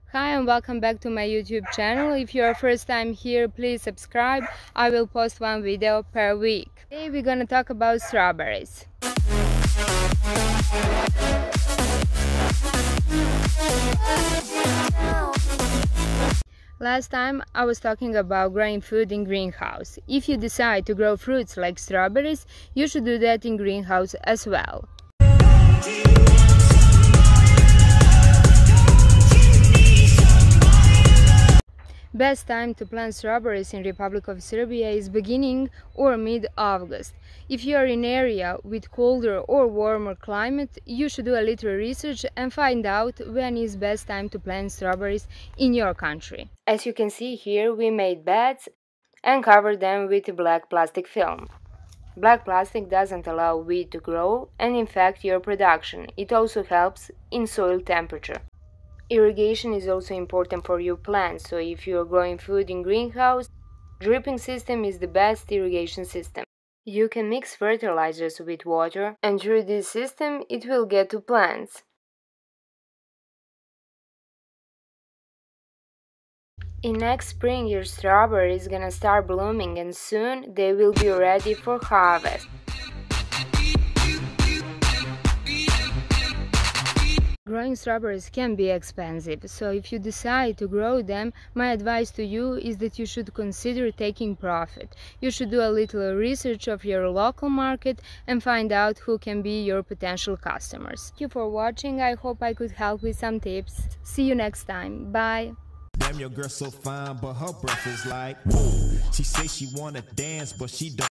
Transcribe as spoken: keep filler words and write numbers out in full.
Hi and welcome back to my YouTube channel. If you are first time here, please subscribe. I will post one video per week. Today we're gonna talk about strawberries. Last time I was talking about growing food in greenhouse. If you decide to grow fruits like strawberries, you should do that in greenhouse as well. Best time to plant strawberries in Republic of Serbia is beginning or mid-August. If you are in an area with colder or warmer climate, you should do a little research and find out when is best time to plant strawberries in your country. As you can see here, we made beds and covered them with black plastic film. Black plastic doesn't allow weed to grow and infect your production. It also helps in soil temperature. Irrigation is also important for your plants, so if you are growing food in greenhouse, dripping system is the best irrigation system. You can mix fertilizers with water, and through this system it will get to plants. In next spring your strawberry is gonna start blooming and soon they will be ready for harvest. Growing strawberries can be expensive, so if you decide to grow them, my advice to you is that you should consider taking profit. You should do a little research of your local market and find out who can be your potential customers. Thank you for watching. I hope I could help with some tips. See you next time. Bye. Damn, your girl so fine, but her breath is like, whoa. She say she wanna dance, but she don't.